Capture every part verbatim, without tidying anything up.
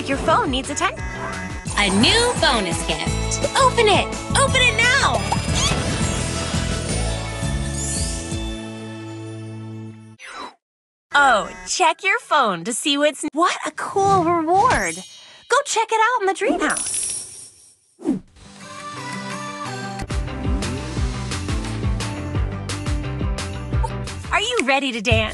like your phone needs attention. A new bonus gift. Open it! Open it now! Oh, check your phone to see what's... What a cool reward! Go check it out in the dream house. Are you ready to dance?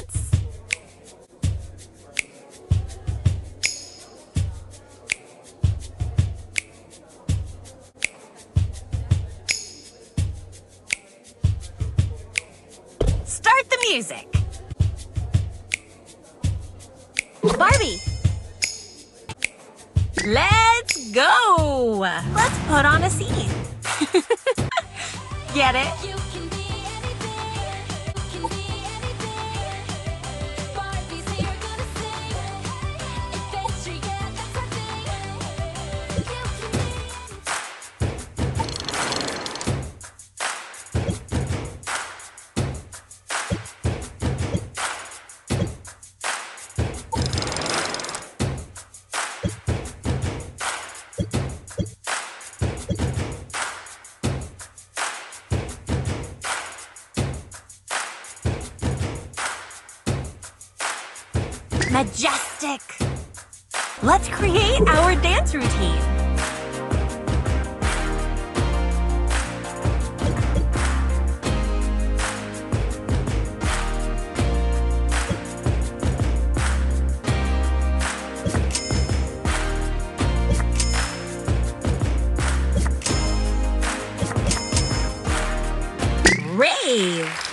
Start the music. Barbie. Let's go. Let's put on a scene. Get it? Majestic. Let's create our dance routine. Rave.